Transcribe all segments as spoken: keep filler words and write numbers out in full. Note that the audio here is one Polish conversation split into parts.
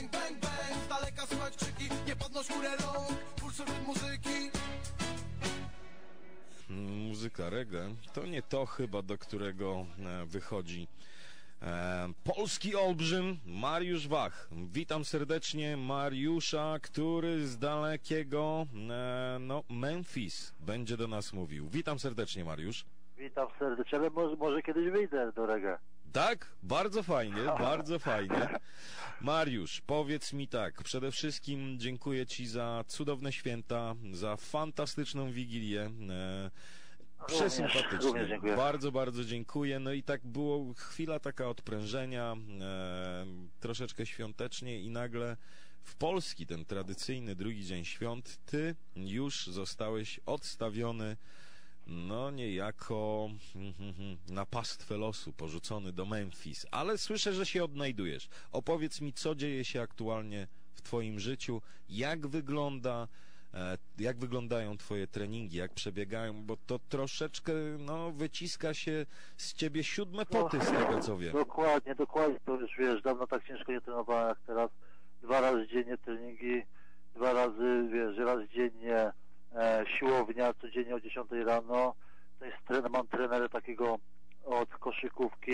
bang, bang, bang. Z daleka słychać krzyki, nie podnoś górę rąk. Puls rytm muzyki. Muzyka reggae to nie to chyba, do którego e, wychodzi e, polski olbrzym Mariusz Wach. Witam serdecznie Mariusza, który z dalekiego e, no, Memphis będzie do nas mówił. Witam serdecznie, Mariusz. Witam serdecznie, ale może, może kiedyś wyjdę do reggae. Tak? Bardzo fajnie, bardzo fajnie. Mariusz, powiedz mi tak, przede wszystkim dziękuję Ci za cudowne święta, za fantastyczną Wigilię, e, przesympatycznie, bardzo, bardzo dziękuję. No i tak było chwila taka odprężenia, e, troszeczkę świątecznie i nagle w Polski, ten tradycyjny drugi dzień świąt, Ty już zostałeś odstawiony no niejako na pastwę losu, porzucony do Memphis, ale słyszę, że się odnajdujesz. Opowiedz mi, co dzieje się aktualnie w Twoim życiu, jak wygląda, jak wyglądają Twoje treningi, jak przebiegają, bo to troszeczkę, no, wyciska się z Ciebie siódme poty, z tego co wiem. Dokładnie, dokładnie, to już wiesz, dawno tak ciężko nie trenowałem jak teraz, dwa razy dziennie treningi, dwa razy, wiesz, raz dziennie E, siłownia, codziennie o dziesiątej rano. To jest trener, mam trenera takiego od koszykówki.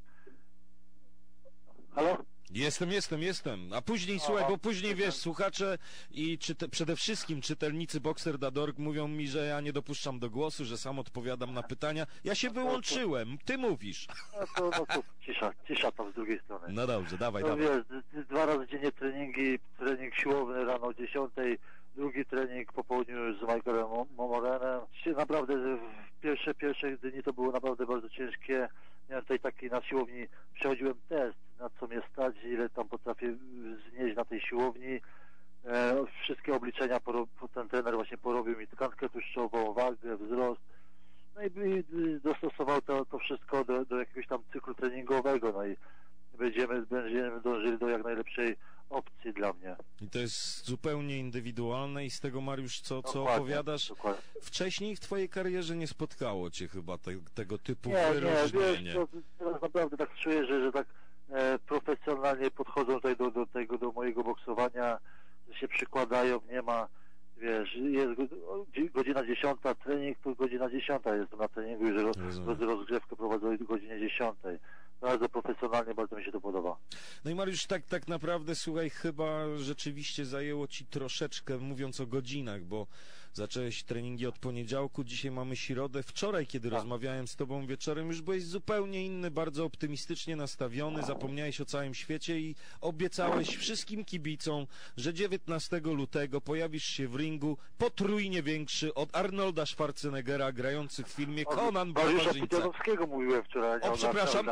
Halo? Jestem, jestem, jestem. A później, Aha, słuchaj, bo później, wiesz, słuchacze i czyte, przede wszystkim czytelnicy boxer kropka org mówią mi, że ja nie dopuszczam do głosu, że sam odpowiadam na pytania. Ja się wyłączyłem, ty mówisz. No to, no to cisza, cisza tam z drugiej strony. No dobrze, dawaj, no dawaj. Wiesz, dwa razy dziennie treningi, trening siłowny rano o dziesiątej, drugi trening po południu już z Michaelem Momorenem. Naprawdę pierwsze, pierwsze dni to było naprawdę bardzo ciężkie. Miałem tutaj taki na siłowni, przechodziłem test, na co mnie stać, ile tam potrafię znieść na tej siłowni. E, wszystkie obliczenia poro, ten trener właśnie porobił mi tkankę tłuszczową, wagę, wzrost. No i, i dostosował to, to wszystko do, do jakiegoś tam cyklu treningowego. No i będziemy, będziemy dążyli do jak najlepszej opcji dla mnie. I to jest zupełnie indywidualne i z tego, Mariusz, co, co dokładnie, opowiadasz, dokładnie. Wcześniej w Twojej karierze nie spotkało Cię chyba te, tego typu nie, wyróżnienie. Nie, wiesz, to, teraz naprawdę tak czuję, że, że tak e, profesjonalnie podchodzą tutaj do, do tego, do mojego boksowania, że się przykładają, nie ma, wiesz, jest godzina dziesiąta, trening to godzina dziesiąta, jestem na treningu, że roz, rozgrzewkę prowadzę do godziny dziesiątej. Bardzo profesjonalnie, bardzo mi się to podoba. No i Mariusz, tak, tak naprawdę, słuchaj, chyba rzeczywiście zajęło Ci troszeczkę, mówiąc o godzinach, bo zacząłeś treningi od poniedziałku, dzisiaj mamy środę. Wczoraj, kiedy tak. rozmawiałem z Tobą wieczorem, już byłeś zupełnie inny, bardzo optymistycznie nastawiony, zapomniałeś o całym świecie i obiecałeś wszystkim kibicom, że dziewiętnastego lutego pojawisz się w ringu potrójnie większy od Arnolda Schwarzeneggera, grający w filmie Conan Barbarzyńca. O mówiłem wczoraj. O, przepraszam.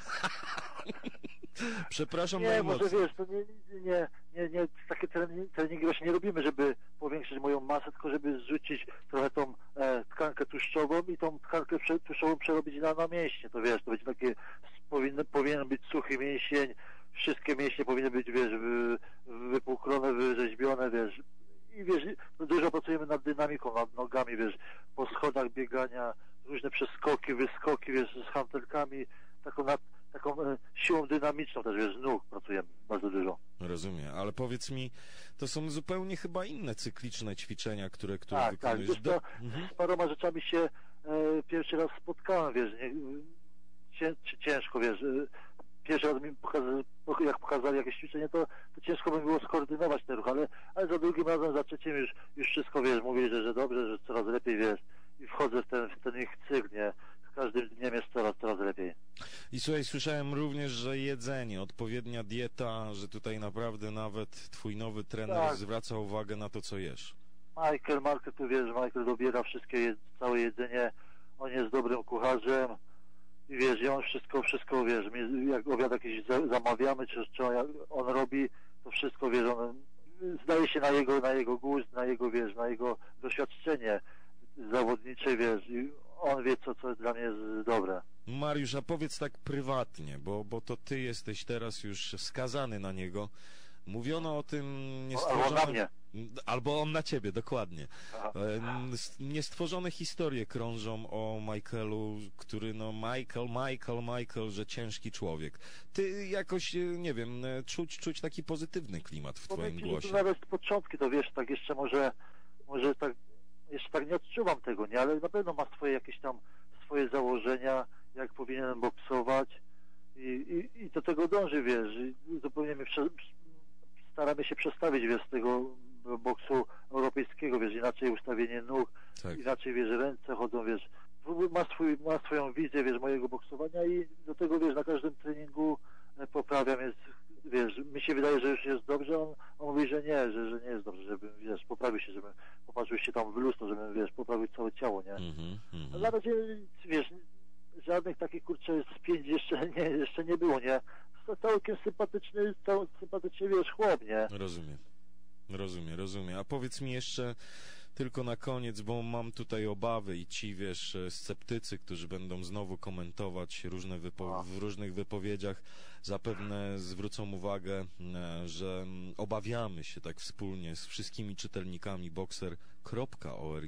Przepraszam nie, najmocniej. może wiesz, to nie, nie, nie, nie, takie treningi właśnie nie robimy, żeby powiększyć moją masę, tylko żeby zrzucić trochę tą e, tkankę tłuszczową i tą tkankę tłuszczową przerobić na, na mięśnie, to wiesz, to będzie takie, powinien, powinien być suchy mięsień, wszystkie mięśnie powinny być, wiesz, wy, wypłuklone, wyrzeźbione, wiesz, i wiesz, dużo pracujemy nad dynamiką, nad nogami, wiesz, po schodach biegania, różne przeskoki, wyskoki, wiesz, z hantelkami, taką, nad, taką e, siłą dynamiczną też, wiesz, z nóg pracujemy bardzo dużo. Rozumiem, ale powiedz mi, to są zupełnie chyba inne cykliczne ćwiczenia, które, które tak, wykonujesz. Tak, Do... mhm. Z paroma rzeczami się e, pierwszy raz spotkałem, wiesz, nie, cię, ciężko, wiesz, e, pierwszy raz mi pokazali, jak pokazali jakieś ćwiczenie, to, to ciężko by było skoordynować ten ruch, ale, ale za drugim razem, za trzecim już, już wszystko, wiesz, mówili, że, że dobrze, że coraz lepiej, wiesz, i wchodzę w ten, w ten ich cykl, nie? Z każdym dniem jest coraz, coraz lepiej. I słuchaj, słyszałem również, że jedzenie, odpowiednia dieta, że tutaj naprawdę nawet twój nowy trener tak. zwraca uwagę na to, co jesz. Michael, Michael, tu wiesz, Michael dobiera wszystkie, jed, całe jedzenie, on jest dobrym kucharzem i wiesz, i on wszystko, wszystko, wiesz, jak obiad jakiś zamawiamy, czy, czy on robi, to wszystko, wiesz, on zdaje się na jego, na jego gust, na jego, wiesz, na jego doświadczenie zawodnicze, wiesz, i on wie, co, co dla mnie jest dobre. Mariusz, a powiedz tak prywatnie, bo, bo to ty jesteś teraz już skazany na niego. Mówiono o tym niestworzonym... Albo na mnie. Albo on na ciebie, dokładnie. Niestworzone historie krążą o Michaelu, który no Michael, Michael, Michael, że ciężki człowiek. Ty jakoś, nie wiem, czuć, czuć taki pozytywny klimat w twoim Powiem ci, głosie. że nawet początki, to wiesz, tak jeszcze może, może tak, jeszcze tak nie odczuwam tego, nie, ale na pewno ma swoje jakieś tam, swoje założenia, jak powinienem boksować i, i, i do tego dąży, wiesz, i zupełnie mi prze, staramy się przestawić, wiesz, z tego boksu europejskiego, wiesz, inaczej ustawienie nóg, Tak. inaczej, wiesz, ręce chodzą, wiesz, ma, swój, ma swoją wizję, wiesz, mojego boksowania i do tego, wiesz, na każdym treningu poprawiam, jest, wiesz, mi się wydaje, że już jest dobrze, on, on mówi, że nie, że, że nie jest dobrze, żebym, wiesz, poprawił się, żebym popatrzył się tam w lustro, żebym, wiesz, poprawił całe ciało, nie? Mhm, mhm. A na razie, wiesz, żadnych takich, kurczę, spięć jeszcze nie, jeszcze nie było, nie? Całkiem sympatyczny, cał, sympatyczny, wiesz, chłop, nie? Rozumiem. Rozumiem, rozumiem. A powiedz mi jeszcze tylko na koniec, bo mam tutaj obawy i ci, wiesz, sceptycy, którzy będą znowu komentować różne wypo- w różnych wypowiedziach, zapewne zwrócą uwagę, że obawiamy się tak wspólnie z wszystkimi czytelnikami boxer kropka org,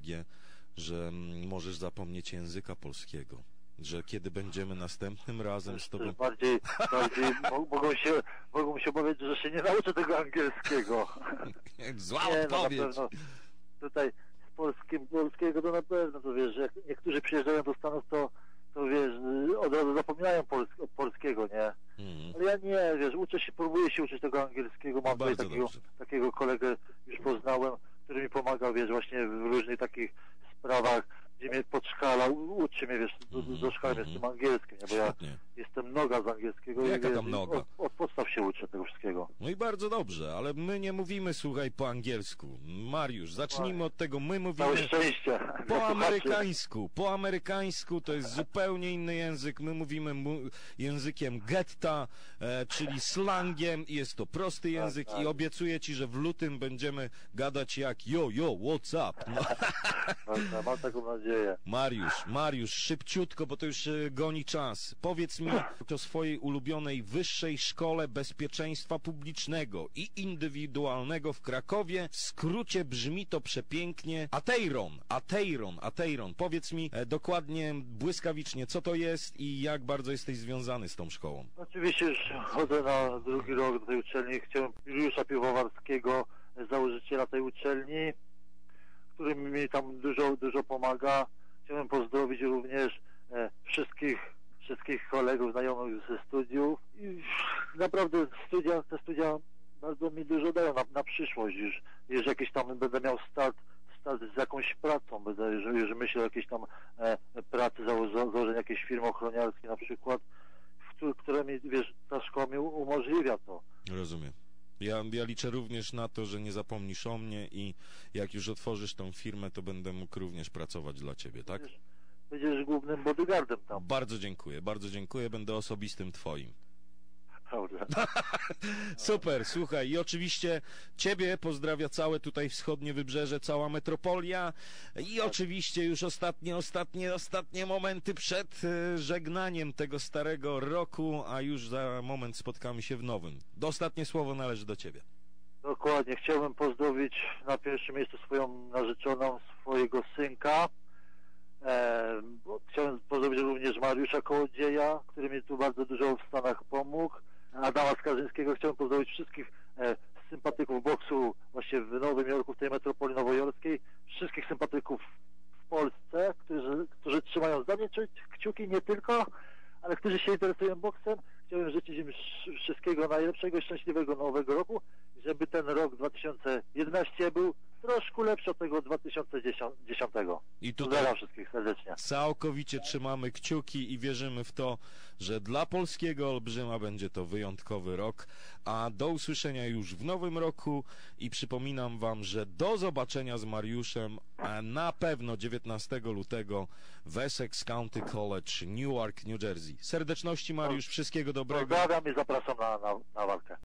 że możesz zapomnieć języka polskiego. Że kiedy będziemy następnym razem z tobą... Bardziej, bardziej mogą się, mogą się obawiać, że się nie nauczę tego angielskiego. Zła nie, odpowiedź! No, na pewno tutaj z polskim, polskiego to na pewno, to wiesz, że jak niektórzy przyjeżdżają do Stanów, to, to wiesz, od razu zapominają pols polskiego, nie? Mhm. Ale ja nie, wiesz, uczę się, próbuję się uczyć tego angielskiego, mam tutaj takiego, takiego kolegę, już poznałem, który mi pomagał, wiesz, właśnie w różnych takich sprawach, gdzie mnie podszkalał, uczy mnie, wiesz, do, do szkoły mm -hmm. z tym angielskim, nie? Bo ja Świetnie. jestem noga z angielskiego. Jaka i tam noga? Od, od podstaw się uczę tego wszystkiego. No i bardzo dobrze, ale my nie mówimy, słuchaj, po angielsku. Mariusz, zacznijmy od tego, my mówimy Całe szczęście. po amerykańsku. Po amerykańsku to jest zupełnie inny język. My mówimy mu językiem getta, e, czyli slangiem i jest to prosty język tak, tak. I obiecuję ci, że w lutym będziemy gadać jak yo, yo, what's up? No. Mam, mam taką nadzieję. Mariusz, Mariusz, szybciutko, bo to już e, goni czas. Powiedz mi o swojej ulubionej wyższej szkole bezpieczeństwa publicznego i indywidualnego w Krakowie. W skrócie brzmi to przepięknie Ateiron, Ateiron, Ateiron. Powiedz mi e, dokładnie, błyskawicznie, co to jest i jak bardzo jesteś związany z tą szkołą. Oczywiście już chodzę na drugi rok do tej uczelni. Chciałem Juliusza Piwowarskiego, założyciela tej uczelni, który mi tam dużo, dużo pomaga. Chciałem pozdrowić również e, wszystkich, wszystkich kolegów, znajomych ze studiów. I naprawdę studia, te studia bardzo mi dużo dają na, na przyszłość. Już, już jakiś tam będę miał start, start z jakąś pracą. Będę już, już myślę o jakiejś tam e, pracy, zało, założeniu jakiejś firmy ochroniarskiej na przykład, w, które mi, wiesz, ta szkoła mi umożliwia to. Rozumiem. Ja, ja liczę również na to, że nie zapomnisz o mnie i jak już otworzysz tą firmę, to będę mógł również pracować dla ciebie, tak? Będziesz, będziesz głównym bodyguardem tam. Bardzo dziękuję, bardzo dziękuję, będę osobistym twoim. Dobrze. Super, słuchaj, i oczywiście ciebie pozdrawia całe tutaj wschodnie wybrzeże, cała metropolia i tak. Oczywiście już ostatnie, ostatnie, ostatnie momenty przed e, żegnaniem tego starego roku, a już za moment spotkamy się w nowym. Ostatnie słowo należy do ciebie. Dokładnie, chciałbym pozdrowić na pierwszym miejscu swoją narzeczoną, swojego synka. E, chciałem pozdrowić również Mariusza Kołodzieja, który mi tu bardzo dużo w Stanach pomógł. Adama Skarżyńskiego. Chciałem pozdrowić wszystkich e, sympatyków boksu właśnie w Nowym Jorku, w tej metropolii nowojorskiej, wszystkich sympatyków w Polsce, którzy, którzy trzymają za mnie kciuki, nie tylko, ale którzy się interesują boksem. Chciałem życzyć im wszystkiego najlepszego i szczęśliwego nowego roku, żeby ten rok dwa tysiące jedenasty był troszkę lepszy od tego dwa tysiące dziesiątego. I tutaj pozdrawiam wszystkich serdecznie. Całkowicie trzymamy kciuki i wierzymy w to, że dla polskiego olbrzyma będzie to wyjątkowy rok, a do usłyszenia już w nowym roku i przypominam wam, że do zobaczenia z Mariuszem na pewno dziewiętnastego lutego w Essex County College, Newark, New Jersey. Serdeczności Mariusz, wszystkiego dobrego. Pozdrawiam i zapraszam na, na, na walkę.